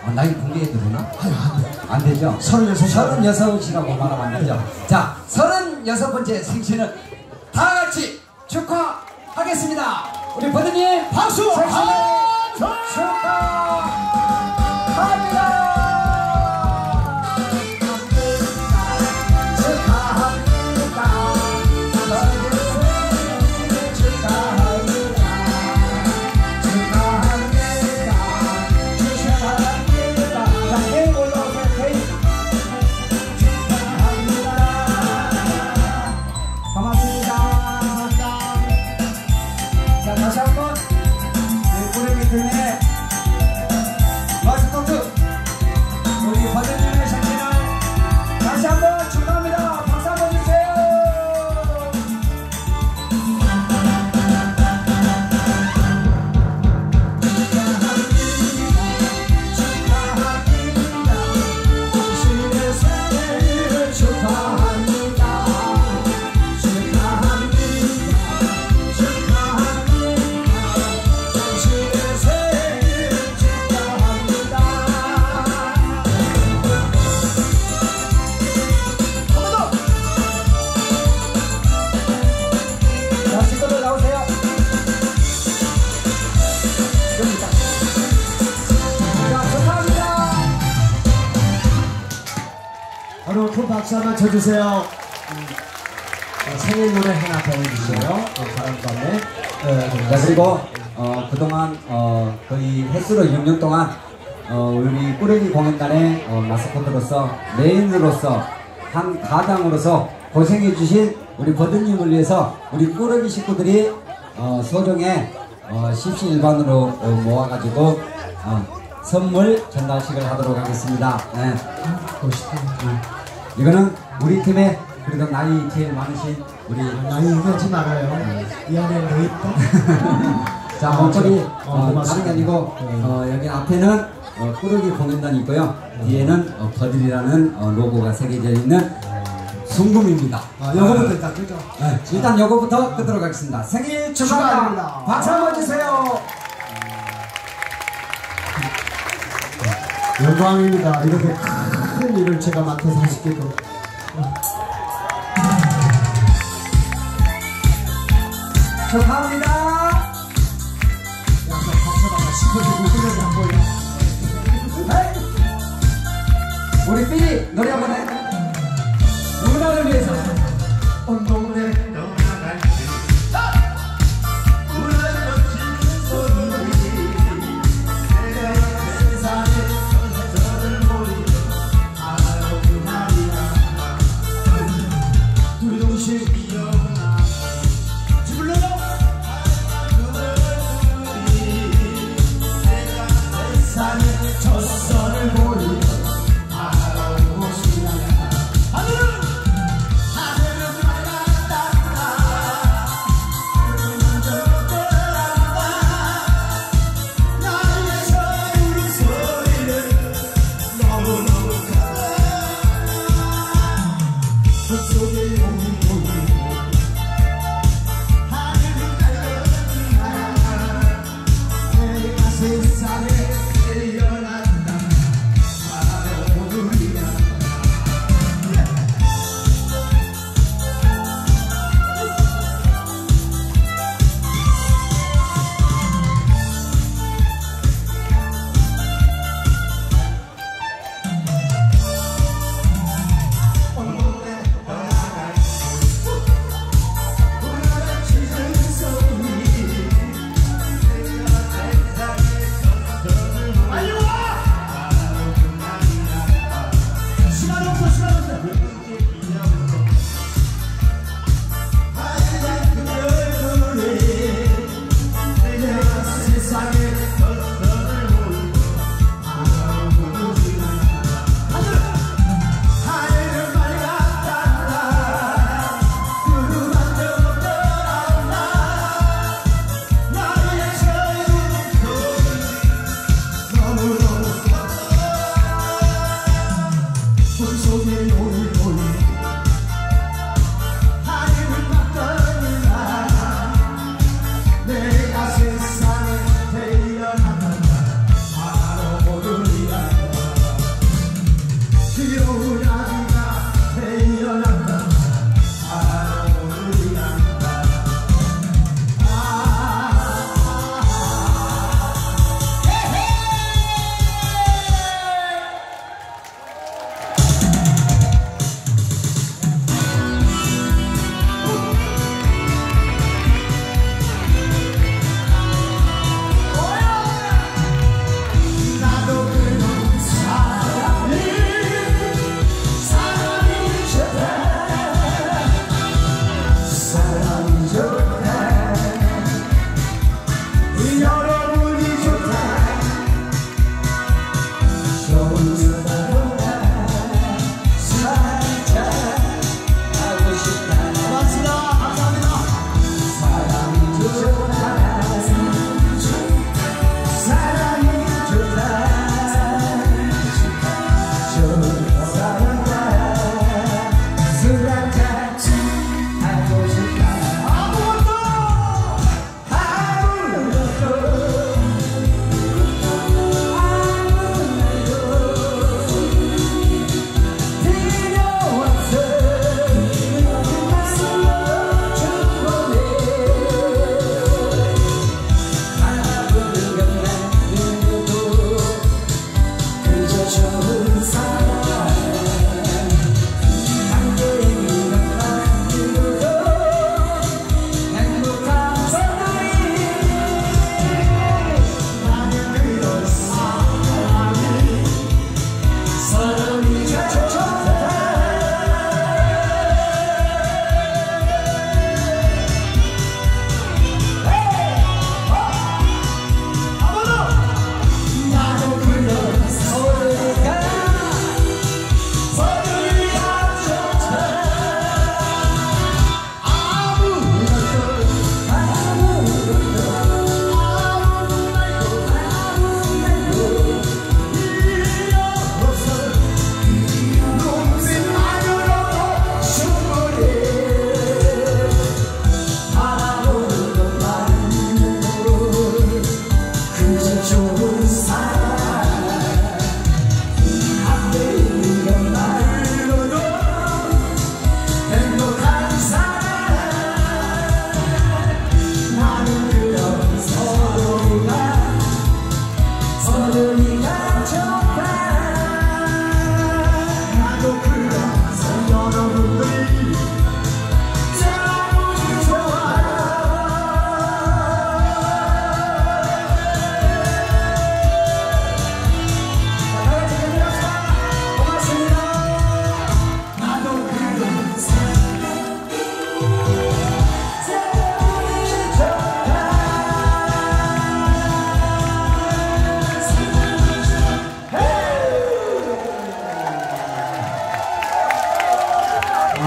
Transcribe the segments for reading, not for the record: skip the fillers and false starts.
나이 공개해도 되나? 안 되죠? 36이라고 말하면 안 되죠? 자, 36번째 생신을 다 같이 축하하겠습니다. 우리 버드님 박수! 축하합니다! 다시 한번 꾸레미 팀의 마스코트 우리 버드님의 생신을 다시 한번 축하합니다. 박수 한번 주세요. 바로 큰 박수 한번 쳐주세요. 생일 노래 하나 배워주세요. 바람밤에. 자, 그리고 그동안 거의 횟수로 6년 동안 우리 꾸러기 공연단의 마스코트로서 메인으로서 한 가장으로서 고생해주신 우리 버드님을 위해서 우리 꾸러기 식구들이 소정에 십시일반으로 모아가지고 선물 전달식을 하도록 하겠습니다. 네. 이거는 우리 팀의 그래도 나이 제일 많으신 우리 나이 얘기하지 말아요. 이 안에 뭐 있다? 자, 목걸이 다른 게 아니고 여기 앞에는 꾸러기 공연단이 있고요. 뒤에는 버들이라는 로고가 새겨져 있는 순금입니다. 요거부터 일단 그죠? 네, 일단 요거부터 끄도록 하겠습니다. 생일 축하합니다. 박수 한번 주세요. 영광입니다. 이렇게 큰 일을 제가 맡아서 하시게 도 축하합니다. 약간 박수다가 싶어지고 흐르지 안 보여. 우리 삐리 노래 한번 해. 누구나를 위해서 운동을 해. 젖선을 보니 바라보고 싶냐 하늘은 맑았다 먼저 떠나가 나의 서울 소리는 너무너무 커 뱃속에 오는 하늘은 맑았다 내가 세상에 태어났다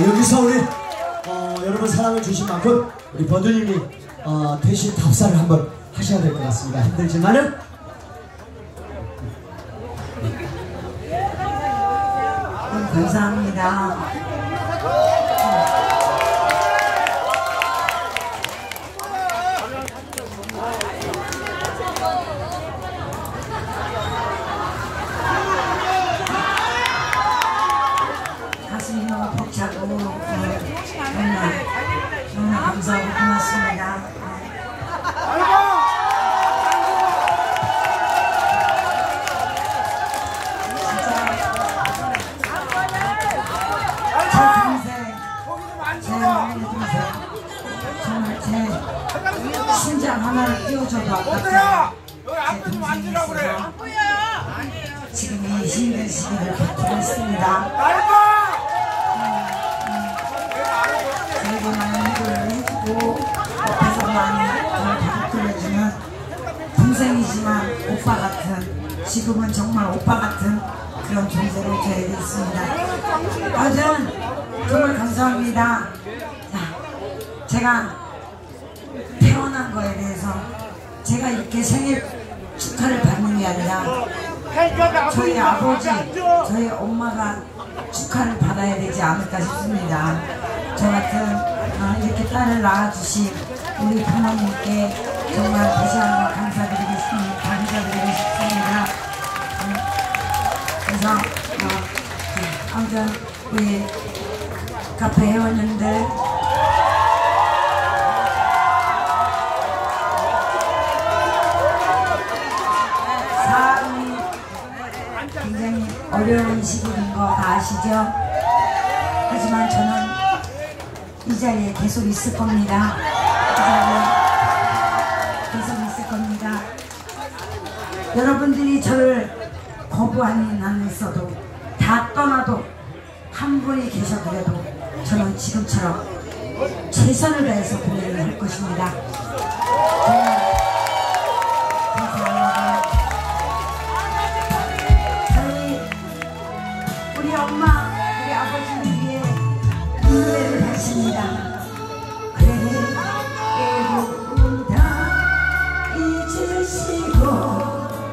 여기서 우리 여러분 사랑을 주신 만큼 우리 버드님이 대신 답사를 한번 하셔야 될 것 같습니다. 힘들지만은 감사합니다. 가슴이 너무 벅차고 정말 감사하고 고맙습니다. 심장 하나를 띄워줘도 아깝다. 제 동생이 있어서 지금 이 힘든 시기를 버티고 있습니다. 저에게 많은 힘을 해주고 옆에서 많이 저를 다독거려주는 동생이지만 오빠 같은, 지금은 정말 오빠 같은 그런 존재로 저에게 있습니다. 아무튼 정말 감사합니다. 자, 제가 태어난 거에 대해서 제가 이렇게 생일 축하를 받는 게 아니라 저희 아버지, 저희 엄마가 축하를 받아야 되지 않을까 싶습니다. 저 같은 이렇게 딸을 낳아주신 우리 부모님께 정말 다시 한번 감사드리고 싶습니다. 그래서 아무튼 우리 카페 회원님들 굉장히 어려운 시기인 거 다 아시죠? 하지만 저는 이 자리에 계속 있을 겁니다. 이 자리에 계속 있을 겁니다. 여러분들이 저를 거부하는 안 했어도, 다 떠나도, 한 분이 계셔도 저는 지금처럼 최선을 다해서 공연을 할 것입니다. 정말 감사합니다. 우리 엄마, 우리 아버지를 위해 이 노래를 하십니다. 괴로움 다 잊으시고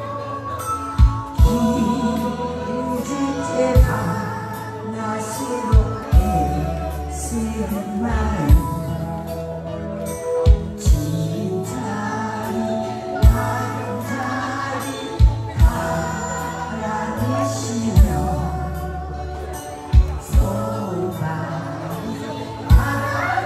이제 밤낮으로 애쓰는 마음 바라시며 소망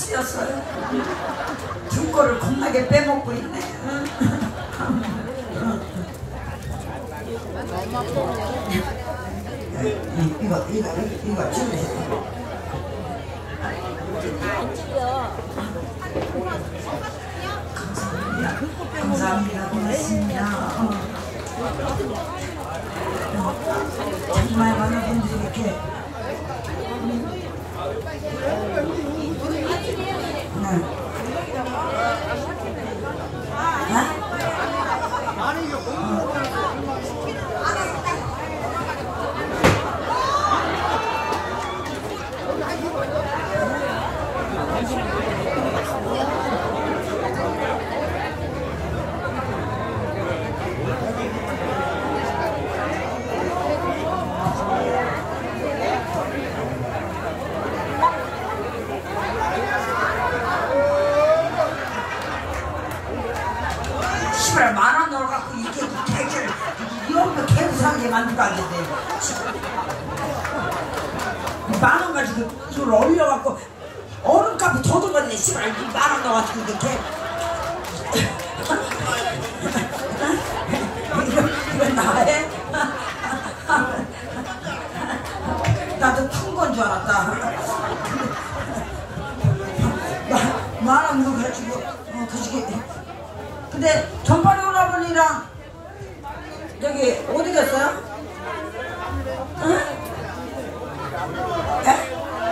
쓰였어요. 등골을 겁나게 빼먹고 있네. 이거 찍으세요. 감사합니다. 고맙습니다. 정말 많은 분들이 이렇게 시발 만원 넣어갖고 이렇게 개를 이런 개부상하게 만들고 하겠네. 만원 가지고 이걸 올려갖고 얼음값이 더 들어갔네. 시발 만원 넣어가지고 이렇게 이거 나해? 나도 큰 건 줄 알았다. 만원 넣어가지고 근데 전파리 오라버니랑 저기 어디 갔어요? 응? 에?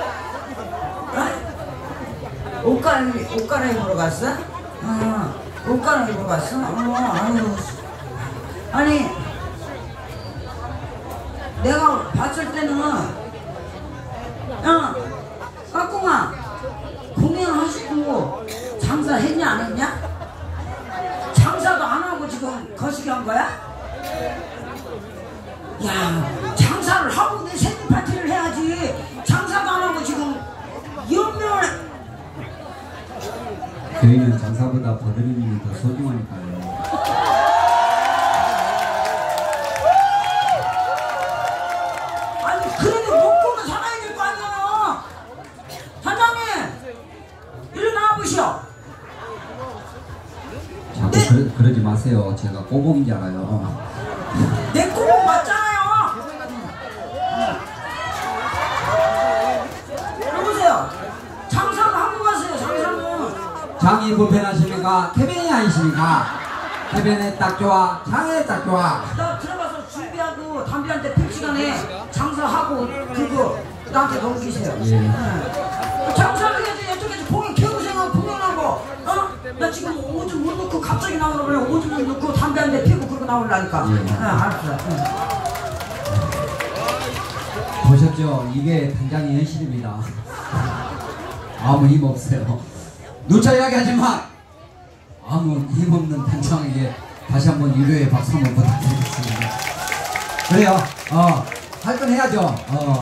옷 갈아입으러 갔어? 옷 갈아입으러 갔어? 아유. 아니 내가 봤을 때는 까꿍아 공연하시고 장사 했냐 안 했냐? 장사도 안 하고 지금 거시기 한 거야? 야, 장사를 하고 내 생일 파티를 해야지. 장사도 안 하고 지금 연명을. 저희는 장사보다 버드님이 더 소중하니까요. 아니 그래도 먹고는 살아야 될 거 아니야. 사장님 일로 나와보시오. 자꾸 그러지 마세요. 제가 꼬봉인 줄 알아요. 내 꼬봉 맞잖아요. 여보세요. 장사를 하고 가세요. 장사는. 장이 불편하십니까? 태변이 아니십니까? 태변에 딱 좋아. 장에 딱 좋아. 나 들어가서 준비하고 담배한테 필 시간에 장사하고 그거 나한테 넘기세요. 예. 장사를 해야지. 이쪽에서 공연 개고생하고 공연하고 나 지금 오줌 못 넣고 갑자기 나오라고 그래. 오줌 못 넣고 담배 한 대 피우고 그러고 나오려니까. 예. 알았어. 보셨죠? 이게 단장의 현실입니다. 아무 힘 없어요. 누차 이야기하지만 아무 힘없는 단장에게 다시 한번 유료의 박수 한번 부탁드리겠습니다. 그래요. 할 건 해야죠.